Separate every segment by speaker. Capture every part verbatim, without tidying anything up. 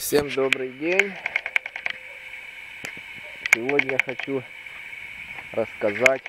Speaker 1: Всем добрый день! Сегодня хочу рассказать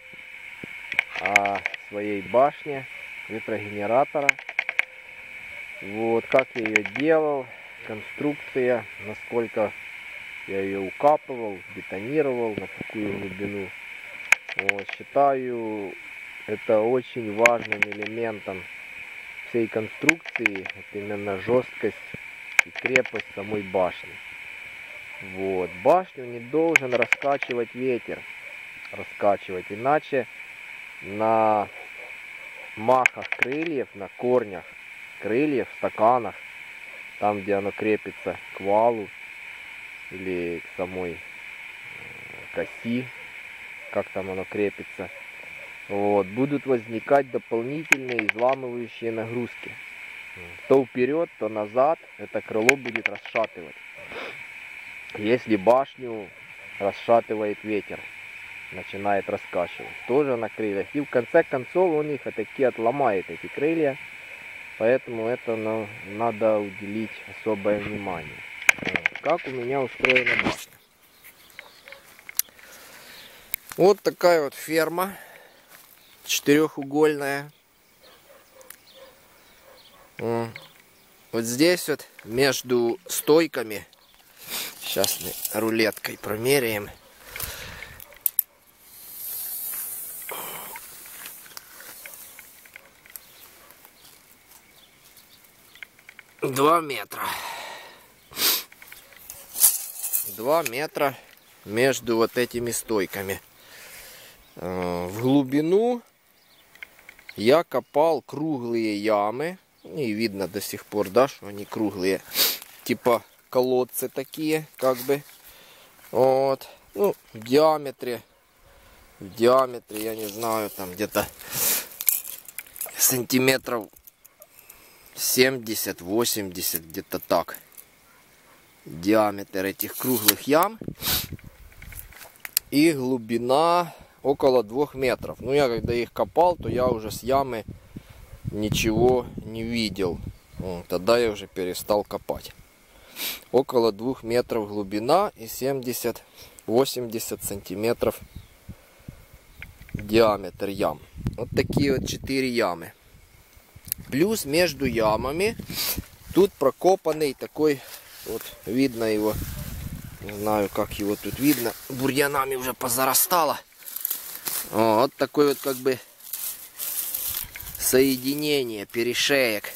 Speaker 1: о своей башне ветрогенератора. Вот как я ее делал, конструкция, насколько я ее укапывал, бетонировал, на какую глубину. Вот, считаю это очень важным элементом всей конструкции, это именно жесткость и крепость самой башни. Вот. Башню не должен раскачивать ветер, раскачивать, иначе на махах крыльев, на корнях крыльев, стаканах, там где оно крепится к валу или к самой к оси, как там оно крепится, вот, будут возникать дополнительные изламывающие нагрузки. То вперед, то назад это крыло будет расшатывать. Если башню расшатывает ветер, начинает раскачивать, тоже на крыльях. И в конце концов он их таки отломает, эти крылья. Поэтому это ну, надо уделить особое внимание. Как у меня устроена башня. Вот такая вот ферма. Четырехугольная. Вот здесь вот между стойками, сейчас мы рулеткой промеряем, два метра. Два метра между вот этими стойками. В глубину я копал круглые ямы. И видно до сих пор, да, что они круглые. Типа колодцы такие, как бы. Вот. Ну, в диаметре. В диаметре, я не знаю, там где-то сантиметров семьдесят-восемьдесят, где-то так. Диаметр этих круглых ям. И глубина около двух метров. Ну, я когда их копал, то я уже с ямы ничего не видел. Вот, тогда я уже перестал копать. Около двух метров глубина и семьдесят-восемьдесят сантиметров диаметр ям. Вот такие вот четыре ямы. Плюс между ямами тут прокопанный такой, вот видно его, не знаю как его тут видно, бурьянами уже позарастало. Вот такой вот как бы соединение, перешеек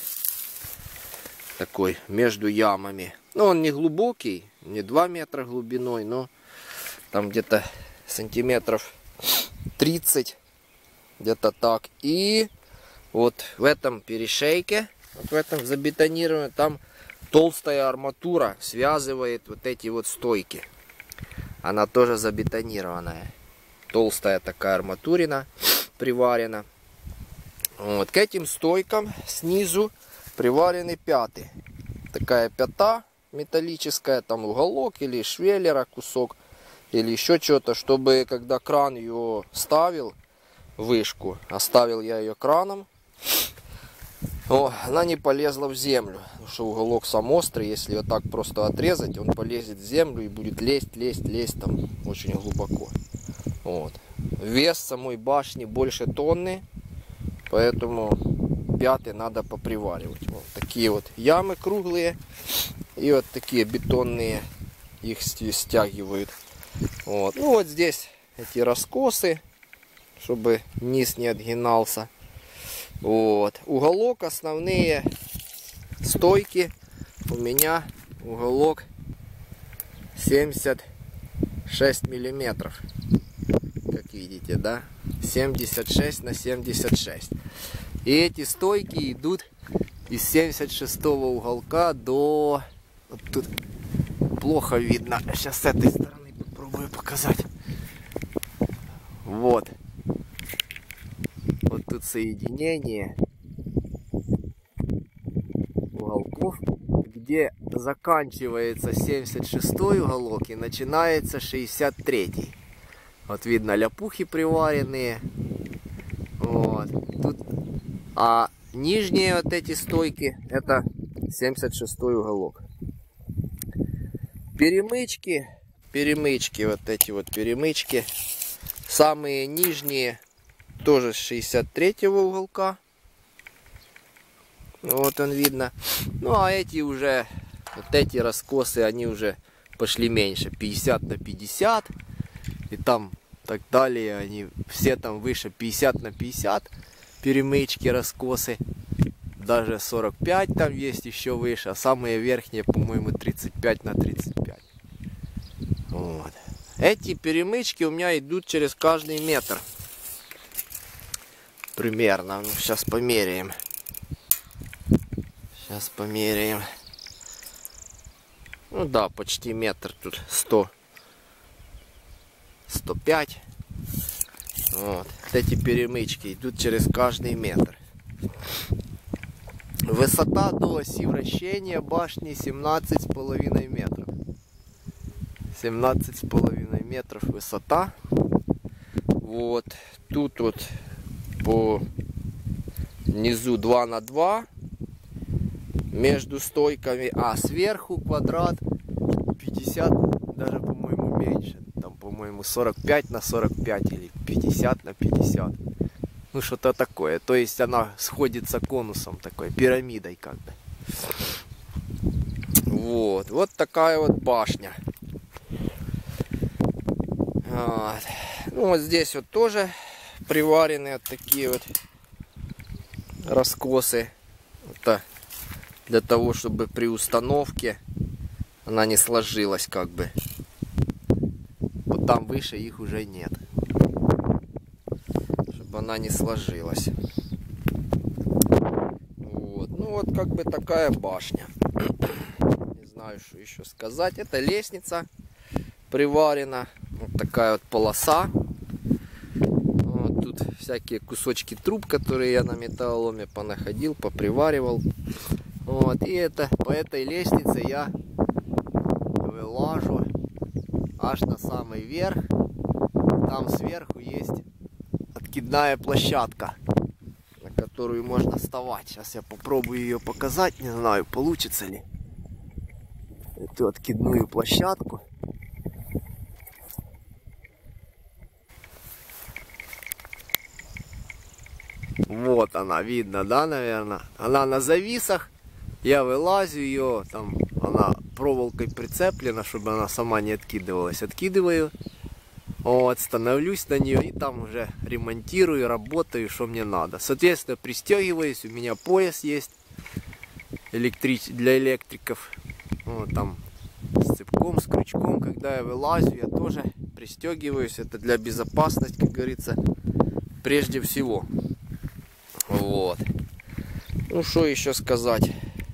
Speaker 1: такой между ямами. Ну, он не глубокий, не два метра глубиной, но там где-то сантиметров тридцать, где-то так. И вот в этом перешейке, вот в этом забетонированном, там толстая арматура связывает вот эти вот стойки. Она тоже забетонированная. Толстая такая арматурина приварена. Вот, к этим стойкам снизу приварены пяты. Такая пята металлическая, там уголок или швеллера кусок, или еще что-то, чтобы когда кран ее ставил, вышку, оставил я ее краном, о, она не полезла в землю. Потому что уголок сам острый, если ее так просто отрезать, он полезет в землю и будет лезть, лезть, лезть там очень глубоко. Вот. Вес самой башни больше тонны. Поэтому пяты надо поприваривать. Вот такие вот ямы круглые. И вот такие бетонные их стягивают. Вот. Ну вот здесь эти раскосы, чтобы низ не отгинался. Вот. Уголок, основные стойки. У меня уголок семьдесят шесть миллиметров. Как видите, да? семьдесят шесть на семьдесят шесть. И эти стойки идут из семьдесят шестого уголка до... Вот тут плохо видно. Сейчас с этой стороны попробую показать. Вот. Вот тут соединение уголков, где заканчивается семьдесят шестой уголок и начинается шестьдесят третий. Вот видно ляпухи приваренные. Вот. Тут... А нижние вот эти стойки, это семьдесят шестой уголок. Перемычки, перемычки, вот эти вот перемычки. Самые нижние тоже с шестьдесят третьего уголка. Вот он видно. Ну а эти уже, вот эти раскосы, они уже пошли меньше. пятьдесят на пятьдесят. И там так далее. Они все там выше пятьдесят на пятьдесят. Перемычки, раскосы. Даже сорок пять там есть еще выше. А самые верхние, по-моему, тридцать пять на тридцать пять. Вот. Эти перемычки у меня идут через каждый метр. Примерно. Ну, сейчас померяем. Сейчас померяем. Ну да, почти метр. Тут сто. сто пять. Вот. Вот эти перемычки идут через каждый метр. Высота до оси вращения башни семнадцать с половиной метров. семнадцать с половиной метров высота. Вот. Тут вот по низу два на два. Между стойками. А сверху квадрат пятьдесят, даже по-моему меньше. Там по-моему сорок пять на сорок пять или пятьдесят на пятьдесят. Ну что-то такое. То есть она сходится конусом такой, пирамидой как бы. Вот. Вот такая вот башня. Вот. Ну вот здесь вот тоже приварены вот такие вот раскосы. Это для того, чтобы при установке она не сложилась как бы. Вот там выше их уже нет. Чтобы она не сложилась. Вот. Ну вот как бы такая башня. Не знаю, что еще сказать. Это лестница приварена. Вот такая вот полоса. Вот тут всякие кусочки труб, которые я на металлоломе понаходил, поприваривал. Вот, и это по этой лестнице я вылажу аж на самый верх. Там сверху есть откидная площадка, на которую можно вставать. Сейчас я попробую ее показать, не знаю, получится ли. Эту откидную площадку. Вот она, видно, да, наверное. Она на зависах. Я вылазю ее, там она проволокой прицеплена, чтобы она сама не откидывалась. Откидываю, вот, становлюсь на нее и там уже ремонтирую, работаю, что мне надо. Соответственно, пристегиваюсь, у меня пояс есть электрич... для электриков. Вот, там с цепком, с крючком, когда я вылазю, я тоже пристегиваюсь. Это для безопасности, как говорится, прежде всего. Вот. Ну, что еще сказать?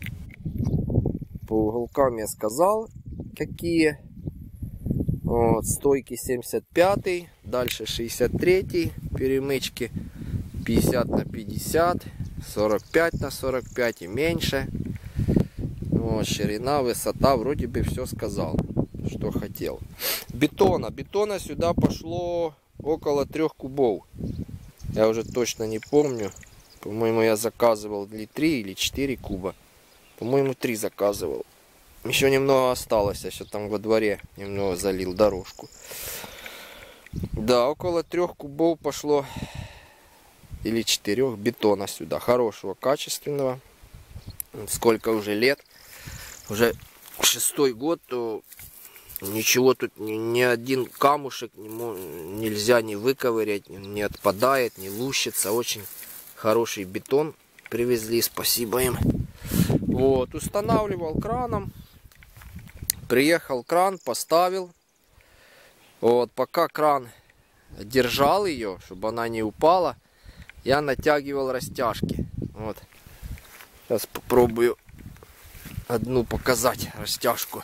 Speaker 1: По уголкам я сказал, какие. Вот, стойки семьдесят пятый, дальше шестьдесят третий, перемычки пятьдесят на пятьдесят, сорок пять на сорок пять и меньше. Вот, ширина, высота, вроде бы все сказал, что хотел. Бетона. Бетона сюда пошло около трех кубов. Я уже точно не помню. По-моему, я заказывал или три, или четыре куба. По-моему, три заказывал. Еще немного осталось. Я еще там во дворе немного залил дорожку. Да, около трех кубов пошло. Или четырех бетона сюда. Хорошего, качественного. Сколько уже лет. Уже шестой год, то ничего тут, ни, ни один камушек не, нельзя не выковырять, не отпадает, не лущится. Очень хороший бетон привезли, спасибо им. Вот, устанавливал краном. Приехал кран, поставил. Вот, пока кран держал ее, чтобы она не упала, я натягивал растяжки. Вот. Сейчас попробую одну показать растяжку.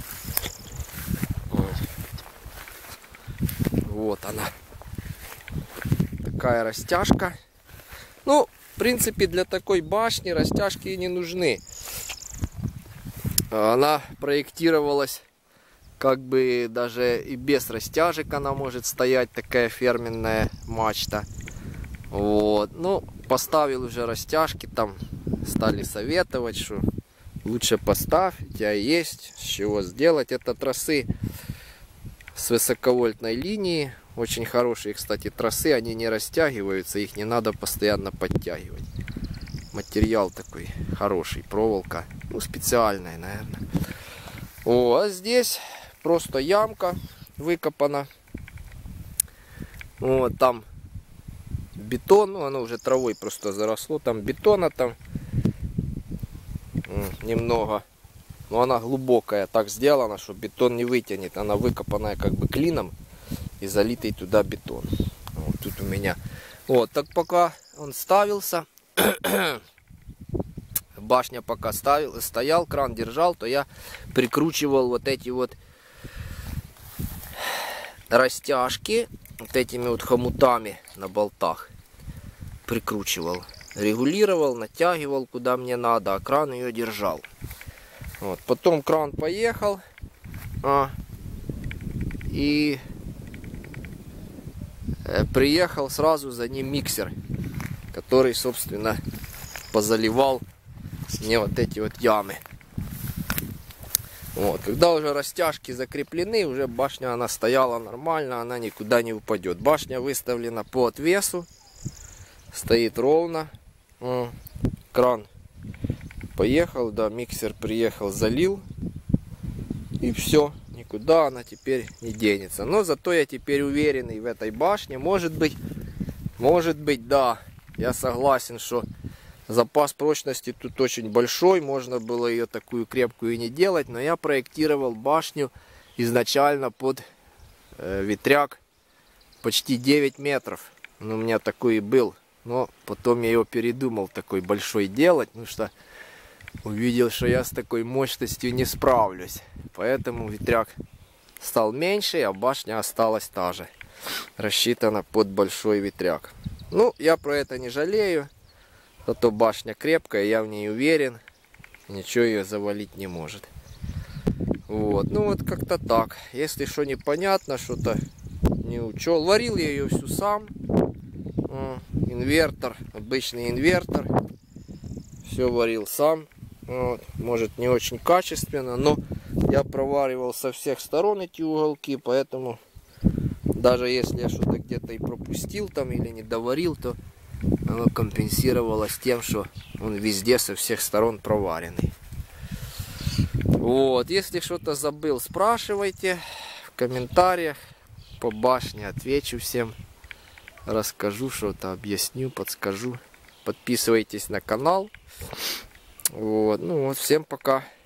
Speaker 1: Вот, вот она. Такая растяжка. Ну, в принципе, для такой башни растяжки не нужны. Она проектировалась как бы даже и без растяжек, она может стоять, такая фирменная мачта. Вот. Ну, поставил уже растяжки, там стали советовать, что лучше поставь, у тебя есть с чего сделать. Это тросы с высоковольтной линии. Очень хорошие, кстати, тросы, они не растягиваются, их не надо постоянно подтягивать. Материал такой хороший, проволока, ну специальная, наверное. О, а здесь просто ямка выкопана. Вот там бетон, ну оно уже травой просто заросло, там бетона там немного, но она глубокая, так сделана, что бетон не вытянет, она выкопанная как бы клином и залитый туда бетон. Вот тут у меня, вот так пока он ставился, башня пока ставил, стоял, кран держал, то я прикручивал вот эти вот растяжки вот этими вот хомутами на болтах, прикручивал, регулировал, натягивал куда мне надо, а кран ее держал. Вот. Потом кран поехал, а, и э, приехал сразу за ним миксер, который, собственно, позаливал мне вот эти вот ямы. Вот. Когда уже растяжки закреплены, уже башня она стояла нормально, она никуда не упадет. Башня выставлена по отвесу, стоит ровно. Кран поехал, да, миксер приехал, залил, и все, никуда она теперь не денется. Но зато я теперь уверенный в этой башне. Может быть, может быть, да, я согласен, что запас прочности тут очень большой, можно было ее такую крепкую и не делать, но я проектировал башню изначально под э, ветряк почти девять метров. Ну, у меня такой и был. Но потом я его передумал такой большой делать, потому что увидел, что я с такой мощностью не справлюсь. Поэтому ветряк стал меньше, а башня осталась та же. Рассчитана под большой ветряк. Ну, я про это не жалею. Зато башня крепкая, я в ней уверен. Ничего ее завалить не может. Вот, ну вот как-то так. Если что непонятно, что-то не учел. Варил я ее всю сам. Инвертор, обычный инвертор, все варил сам. Вот. Может, не очень качественно, но я проваривал со всех сторон эти уголки, поэтому даже если я что-то где-то и пропустил там или не доварил, то оно компенсировалось тем, что он везде со всех сторон проваренный. Вот, если что-то забыл, спрашивайте в комментариях, по башне отвечу всем. Расскажу что-то, объясню, подскажу. Подписывайтесь на канал. Вот. Ну вот, всем пока.